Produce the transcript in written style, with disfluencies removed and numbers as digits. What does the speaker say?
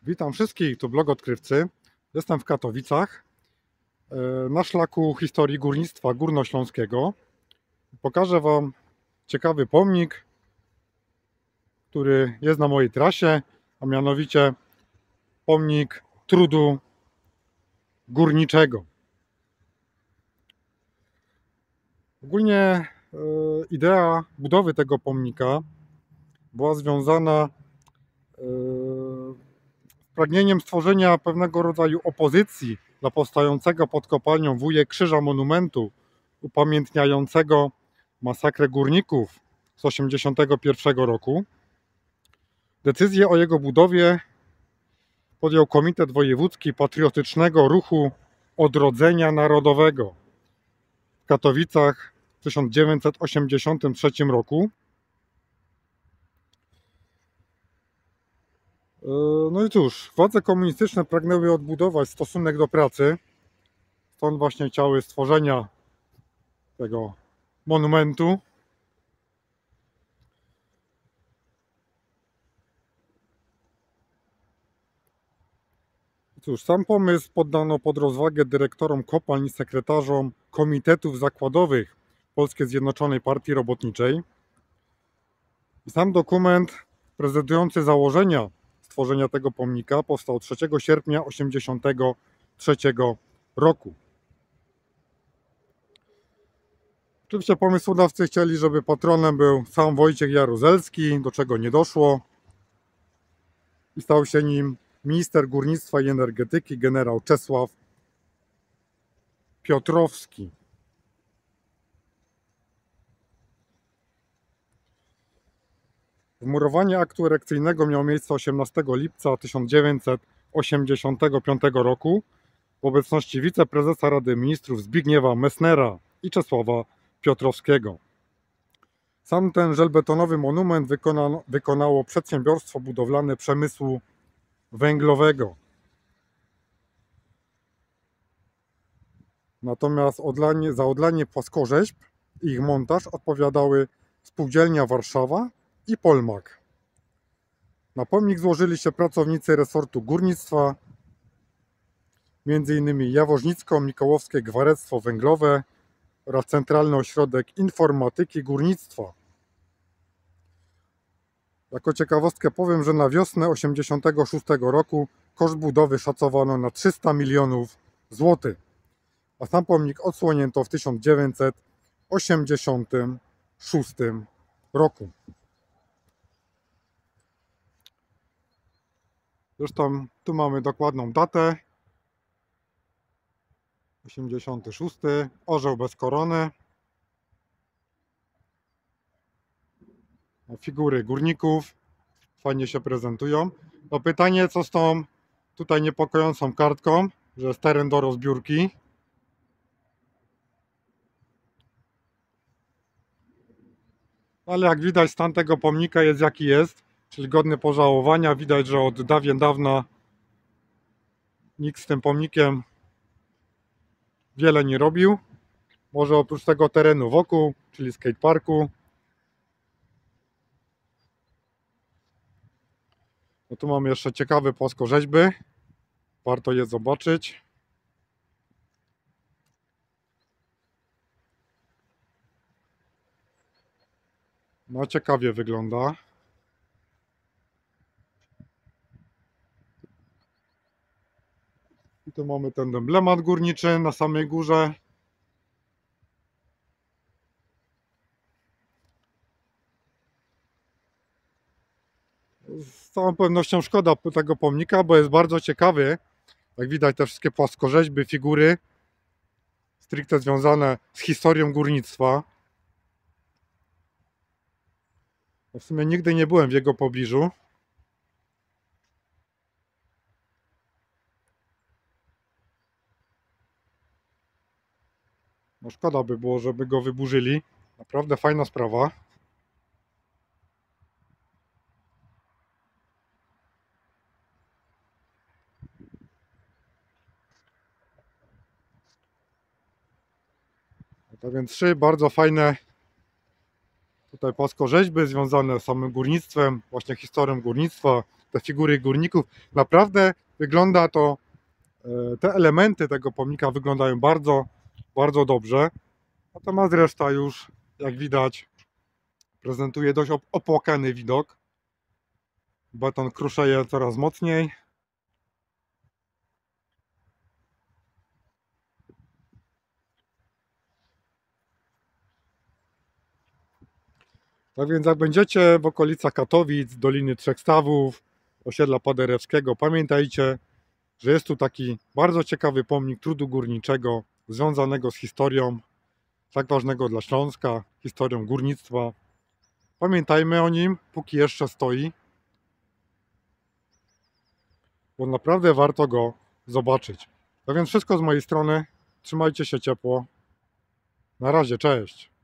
Witam wszystkich, tu blog odkrywcy. Jestem w Katowicach na szlaku historii górnictwa górnośląskiego. Pokażę Wam ciekawy pomnik, który jest na mojej trasie, a mianowicie pomnik trudu górniczego. Ogólnie idea budowy tego pomnika była związana z pragnieniem stworzenia pewnego rodzaju opozycji dla powstającego pod kopalnią Wujek Krzyża monumentu upamiętniającego masakrę górników z 1981 roku. Decyzję o jego budowie podjął Komitet Wojewódzki Patriotycznego Ruchu Odrodzenia Narodowego w Katowicach w 1983 roku. No i cóż, władze komunistyczne pragnęły odbudować stosunek do pracy, stąd właśnie chciały stworzenia tego monumentu. Cóż, sam pomysł poddano pod rozwagę dyrektorom kopalń i sekretarzom komitetów zakładowych Polskiej Zjednoczonej Partii Robotniczej. I sam dokument prezentujący założenia stworzenia tego pomnika powstał 3 sierpnia 1983 roku. Oczywiście pomysłodawcy chcieli, żeby patronem był sam Wojciech Jaruzelski, do czego nie doszło. I stał się nim minister górnictwa i energetyki generał Czesław Piotrowski. Wmurowanie aktu erekcyjnego miało miejsce 18 lipca 1985 roku w obecności wiceprezesa Rady Ministrów Zbigniewa Messnera i Czesława Piotrowskiego. Sam ten żelbetonowy monument wykonało przedsiębiorstwo budowlane przemysłu węglowego. Natomiast za odlanie płaskorzeźb i ich montaż odpowiadały Spółdzielnia Warszawa i Polmak. Na pomnik złożyli się pracownicy resortu górnictwa, m.in. Jaworznicko-Mikołowskie Gwarestwo Węglowe oraz Centralny Ośrodek Informatyki Górnictwa. Jako ciekawostkę powiem, że na wiosnę 1986 roku koszt budowy szacowano na 300 milionów złotych, a sam pomnik odsłonięto w 1986 roku. Zresztą tu mamy dokładną datę. 86. Orzeł bez korony. Figury górników fajnie się prezentują. No pytanie, co z tą tutaj niepokojącą kartką, że jest teren do rozbiórki. Ale jak widać, stan tego pomnika jest jaki jest, czyli godny pożałowania. Widać, że od dawien dawna nikt z tym pomnikiem wiele nie robił. Może oprócz tego terenu wokół, czyli skateparku. No tu mamy jeszcze ciekawe płaskorzeźby. Warto je zobaczyć. No ciekawie wygląda. I tu mamy ten emblemat górniczy na samej górze. Z całą pewnością szkoda tego pomnika, bo jest bardzo ciekawy. Jak widać, te wszystkie płaskorzeźby, figury stricte związane z historią górnictwa. W sumie nigdy nie byłem w jego pobliżu. No szkoda by było, żeby go wyburzyli. Naprawdę fajna sprawa. Tak więc 3 bardzo fajne tutaj płaskorzeźby związane z samym górnictwem, właśnie historią górnictwa, te figury górników. Naprawdę wygląda to, te elementy tego pomnika wyglądają bardzo, bardzo dobrze. Natomiast reszta już, jak widać, prezentuje dość opłakany widok. Beton kruszeje coraz mocniej. Tak więc jak będziecie w okolicach Katowic, Doliny Trzech Stawów, osiedla Paderewskiego, pamiętajcie, że jest tu taki bardzo ciekawy pomnik trudu górniczego związanego z historią tak ważnego dla Śląska, historią górnictwa. Pamiętajmy o nim, póki jeszcze stoi, bo naprawdę warto go zobaczyć. Tak więc wszystko z mojej strony. Trzymajcie się ciepło. Na razie, cześć.